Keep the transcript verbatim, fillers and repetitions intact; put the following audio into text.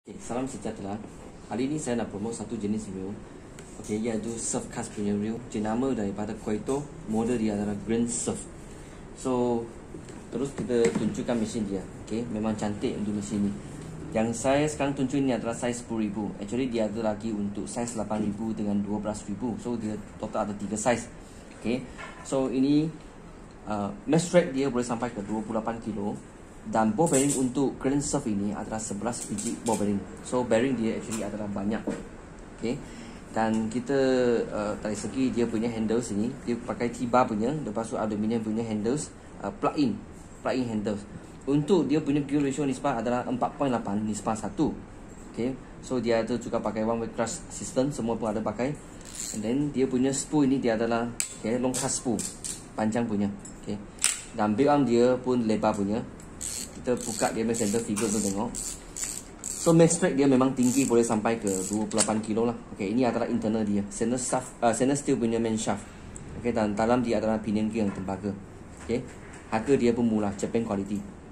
Salam sejahtera. Hari ini saya nak promote satu jenis wheel. Okey, iaitu surf cast punya wheel. Jenama daripada Koito, model dia adalah Grand Surf. So, terus kita tunjukkan mesin dia. Okey, memang cantik untuk mesin ni. Yang saya sekarang tunjuk ni adalah saiz sepuluh ribu. Actually dia ada lagi untuk saiz lapan ribu dengan dua belas ribu. So dia total ada tiga saiz. Okey. So ini uh, max drag dia boleh sampai ke dua puluh lapan kilo. Dan ball bearing untuk Grand Surf ini adalah sebelas biji ball bearing. So bearing dia actually adalah banyak. Okay. Dan kita uh, dari segi dia punya handles ini, dia pakai T-bar punya, lepas tu aluminium punya handles, uh, plug-in, plug-in handles. Untuk dia punya gear ratio nisbah adalah empat koma lapan nisbah satu. Okay. So dia ada juga pakai one way clutch system, semua pun ada pakai. And then dia punya spool ini dia adalah okay, long cast spool, panjang punya. Okay. Dan big arm dia pun lebar punya. Kita buka dia punya center figure tu tengok. So max drag dia memang tinggi, boleh sampai ke dua puluh lapan kilo lah. Okay, ini adalah internal dia, stainless shaft, uh, stainless steel punya main shaft. Okay, dan dalam dia adalah pinion gear yang tembaga. Okay, harga dia pun murah, Japan quality.